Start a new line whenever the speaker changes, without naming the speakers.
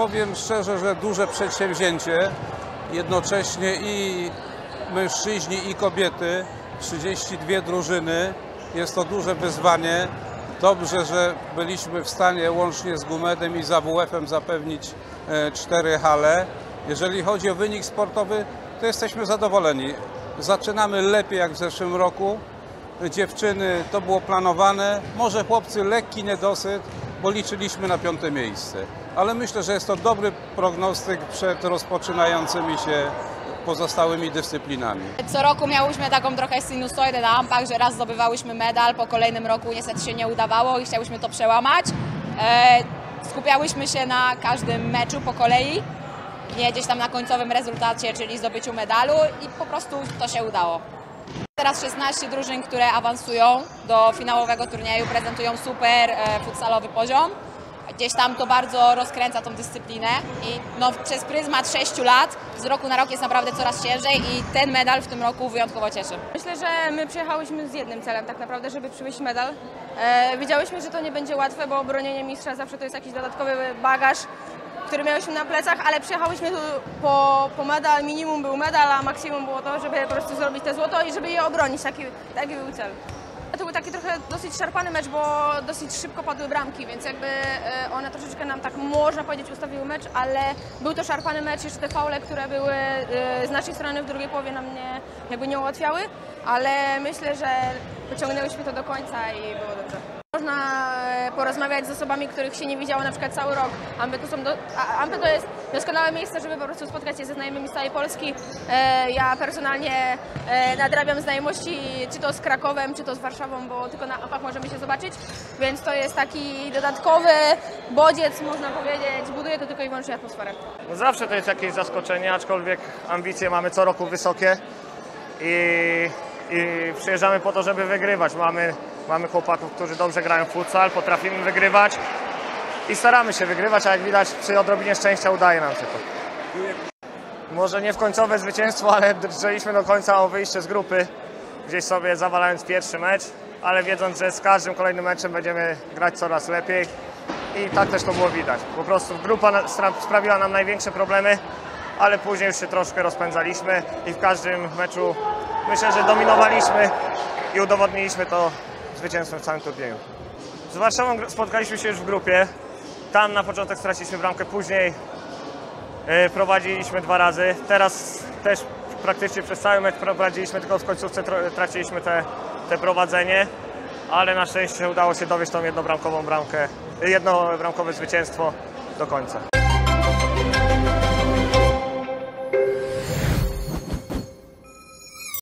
powiem szczerze, że duże przedsięwzięcie. Jednocześnie i mężczyźni, i kobiety, 32 drużyny. Jest to duże wyzwanie. Dobrze, że byliśmy w stanie łącznie z GUMED-em i z AWF-em zapewnić 4 hale. Jeżeli chodzi o wynik sportowy, to jesteśmy zadowoleni. Zaczynamy lepiej jak w zeszłym roku. Dziewczyny, to było planowane. Może chłopcy lekki niedosyt, bo liczyliśmy na 5. miejsce. Ale myślę, że jest to dobry prognostyk przed rozpoczynającymi się pozostałymi dyscyplinami.
Co roku miałyśmy taką trochę sinusoidę na ampach, że raz zdobywałyśmy medal, po kolejnym roku niestety się nie udawało i chciałyśmy to przełamać. Skupiałyśmy się na każdym meczu po kolei, nie gdzieś tam na końcowym rezultacie, czyli zdobyciu medalu i po prostu to się udało. Teraz 16 drużyn, które awansują do finałowego turnieju, prezentują super futsalowy poziom. Gdzieś tam to bardzo rozkręca tą dyscyplinę i no, przez pryzmat 6 lat z roku na rok jest naprawdę coraz ciężej i ten medal w tym roku wyjątkowo cieszy.
Myślę, że my przyjechałyśmy z jednym celem tak naprawdę, żeby przywieźć medal. Wiedziałyśmy, że to nie będzie łatwe, bo bronienie mistrza zawsze to jest jakiś dodatkowy bagaż, który miałyśmy na plecach, ale przyjechałyśmy tu po medal. Minimum był medal, a maksimum było to, żeby po prostu zrobić te złoto i żeby je obronić. Taki był cel. To był taki trochę dosyć szarpany mecz, bo dosyć szybko padły bramki, więc jakby one troszeczkę nam tak można powiedzieć ustawiły mecz, ale był to szarpany mecz, jeszcze te faule, które były z naszej strony w drugiej połowie nam nie ułatwiały, ale myślę, że pociągnęłyśmy to do końca i było dobrze. Można porozmawiać z osobami, których się nie widziało na przykład cały rok. Ampy to jest doskonałe miejsce, żeby po prostu spotkać się ze znajomymi z całej Polski. Ja personalnie nadrabiam znajomości czy to z Krakowem, czy to z Warszawą, bo tylko na Ampach możemy się zobaczyć, więc to jest taki dodatkowy bodziec, można powiedzieć, buduje to tylko i wyłącznie atmosferę.
No zawsze to jest jakieś zaskoczenie, aczkolwiek ambicje mamy co roku wysokie i przyjeżdżamy po to, żeby wygrywać. Mamy chłopaków, którzy dobrze grają w futsal, potrafimy wygrywać i staramy się wygrywać, a jak widać przy odrobinie szczęścia udaje nam się to. Może nie w końcowe zwycięstwo, ale drżeliśmy do końca o wyjście z grupy, gdzieś sobie zawalając pierwszy mecz, ale wiedząc, że z każdym kolejnym meczem będziemy grać coraz lepiej i tak też to było widać. Po prostu grupa sprawiła nam największe problemy, ale później już się troszkę rozpędzaliśmy i w każdym meczu myślę, że dominowaliśmy i udowodniliśmy to zwycięstwem w całym turnieju. Z Warszawą spotkaliśmy się już w grupie. Tam na początek straciliśmy bramkę, później prowadziliśmy 2 razy. Teraz też praktycznie przez cały mecz prowadziliśmy, tylko w końcówce traciliśmy te prowadzenie, ale na szczęście udało się dowieść tą jednobramkowe zwycięstwo do końca.